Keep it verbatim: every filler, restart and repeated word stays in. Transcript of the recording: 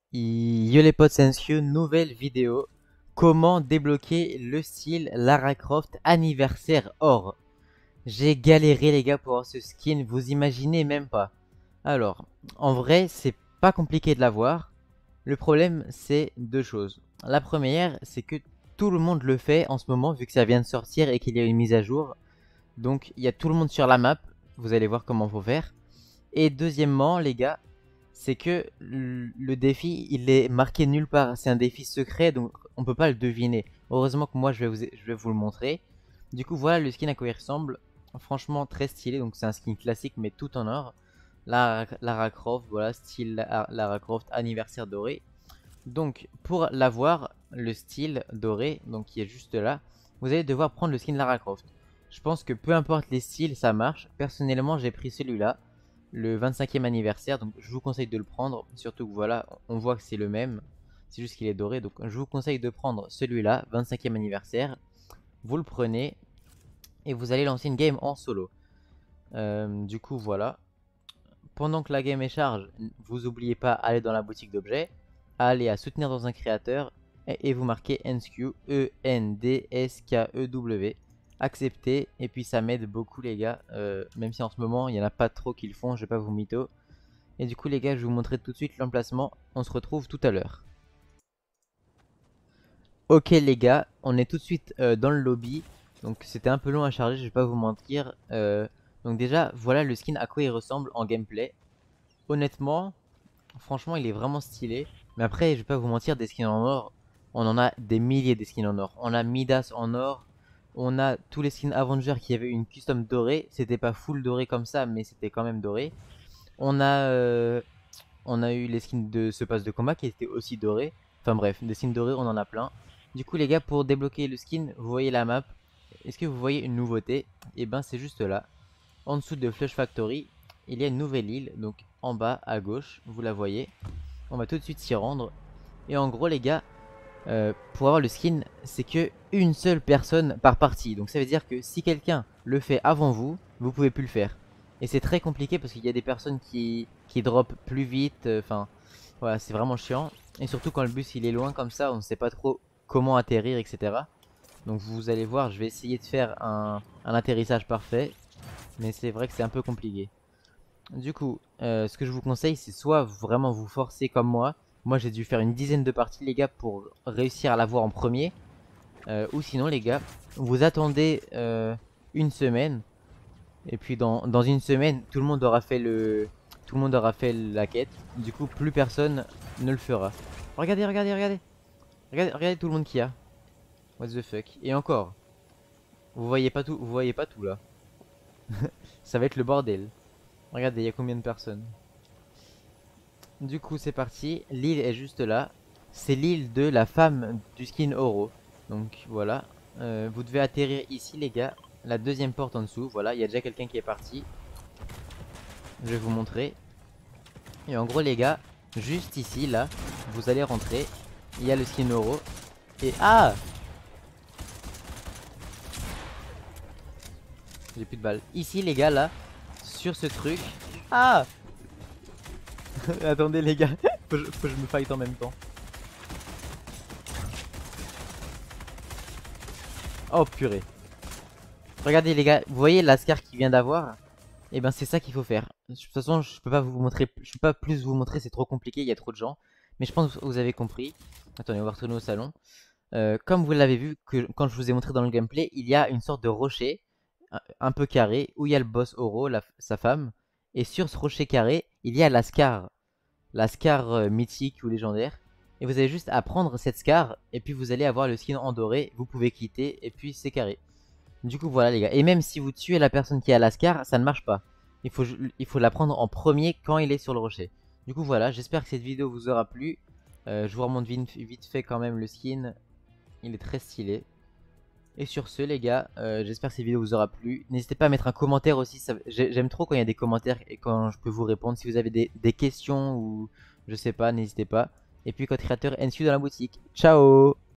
Yo les potes, c'est Ensio, nouvelle vidéo. Comment débloquer le style Lara Croft anniversaire or. J'ai galéré les gars pour avoir ce skin, vous imaginez même pas. Alors, en vrai, c'est pas compliqué de l'avoir. Le problème, c'est deux choses. La première, c'est que tout le monde le fait en ce moment, vu que ça vient de sortir et qu'il y a une mise à jour. Donc, il y a tout le monde sur la map. Vous allez voir comment faut faire. Et deuxièmement, les gars, c'est que le défi, il est marqué nulle part. C'est un défi secret, donc on peut pas le deviner. Heureusement que moi, je vais vous, je vais vous le montrer. Du coup, voilà le skin à quoi il ressemble. Franchement, très stylé. Donc, c'est un skin classique, mais tout en or. Lara, Lara Croft, voilà, style Lara Croft anniversaire doré. Donc, pour l'avoir, le style doré, donc qui est juste là, vous allez devoir prendre le skin Lara Croft. Je pense que peu importe les styles, ça marche. Personnellement, j'ai pris celui-là, le vingt-cinquième anniversaire, donc je vous conseille de le prendre. Surtout que voilà, on voit que c'est le même, c'est juste qu'il est doré. Donc je vous conseille de prendre celui-là, vingt-cinquième anniversaire. Vous le prenez et vous allez lancer une game en solo. Euh, du coup, voilà. Pendant que la game est charge, vous n'oubliez pas à aller dans la boutique d'objets, à aller à soutenir dans un créateur et, et vous marquez Enskew, E N D S K E W. Accepter, et puis ça m'aide beaucoup les gars, euh, même si en ce moment il n'y en a pas trop qui le font, je vais pas vous mytho. Et du coup les gars, je vais vous montrer tout de suite l'emplacement, on se retrouve tout à l'heure. Ok les gars, on est tout de suite euh, dans le lobby, donc c'était un peu long à charger, je vais pas vous mentir. Euh, donc déjà, voilà le skin à quoi il ressemble en gameplay. Honnêtement, franchement il est vraiment stylé, mais après je vais pas vous mentir, des skins en or, on en a des milliers des skins en or. On a Midas en or. On a tous les skins Avengers qui avaient une custom dorée. C'était pas full doré comme ça, mais c'était quand même doré. On a, euh, on a eu les skins de ce pass de combat qui étaient aussi dorés. Enfin bref, des skins dorés, on en a plein. Du coup, les gars, pour débloquer le skin, vous voyez la map. Est-ce que vous voyez une nouveauté? Et ben, c'est juste là. En dessous de Flush Factory, il y a une nouvelle île. Donc en bas à gauche, vous la voyez. On va tout de suite s'y rendre. Et en gros, les gars, euh, pour avoir le skin, c'est que une seule personne par partie. Donc ça veut dire que si quelqu'un le fait avant vous, vous pouvez plus le faire. Et c'est très compliqué parce qu'il y a des personnes qui, qui drop plus vite. Enfin, euh, voilà, c'est vraiment chiant. Et surtout quand le bus il est loin comme ça, on ne sait pas trop comment atterrir, et cetera. Donc vous allez voir, je vais essayer de faire un, un atterrissage parfait. Mais c'est vrai que c'est un peu compliqué. Du coup, euh, ce que je vous conseille, c'est soit vraiment vous forcer comme moi. Moi, j'ai dû faire une dizaine de parties, les gars, pour réussir à l'avoir en premier. Euh, ou sinon, les gars, vous attendez euh, une semaine. Et puis, dans, dans une semaine, tout le monde aura fait le, tout le monde aura fait la quête. Du coup, plus personne ne le fera. Regardez, regardez, regardez. Regardez, regardez tout le monde qu'il y a. What the fuck. Et encore, vous voyez pas tout, vous voyez pas tout là. Ça va être le bordel. Regardez, il y a combien de personnes. Du coup c'est parti, l'île est juste là. C'est l'île de la femme du skin Oro. Donc voilà, euh, vous devez atterrir ici les gars. La deuxième porte en dessous, voilà, il y a déjà quelqu'un qui est parti. Je vais vous montrer. Et en gros les gars, juste ici là, vous allez rentrer. Il y a le skin Oro. Et ah, j'ai plus de balles. Ici les gars là, sur ce truc. Ah attendez les gars, faut, que je- faut que je me fight en même temps. Oh purée. Regardez les gars, vous voyez l'Ascar qu'il vient d'avoir? Et ben c'est ça qu'il faut faire. De toute façon je peux pas vous montrer, je peux pas plus vous montrer, c'est trop compliqué, il y a trop de gens. Mais je pense que vous avez compris. Attendez, on va retourner au salon. Euh, comme vous l'avez vu, que, quand je vous ai montré dans le gameplay, il y a une sorte de rocher, un, un peu carré, où il y a le boss Oro, la, sa femme. Et sur ce rocher carré, il y a la Scar. La Scar euh, mythique ou légendaire. Et vous avez juste à prendre cette Scar, et puis vous allez avoir le skin en doré, vous pouvez quitter, et puis c'est carré. Du coup voilà les gars, et même si vous tuez la personne qui est à l'ascar, ça ne marche pas. Il faut, il faut la prendre en premier quand il est sur le rocher. Du coup voilà, j'espère que cette vidéo vous aura plu. euh, Je vous remonte vite, vite fait quand même le skin. Il est très stylé. Et sur ce les gars, euh, j'espère que cette vidéo vous aura plu. N'hésitez pas à mettre un commentaire aussi, j'aime trop quand il y a des commentaires et quand je peux vous répondre. Si vous avez des, des questions ou je sais pas, n'hésitez pas. Et puis code créateur Enskew dans la boutique. Ciao!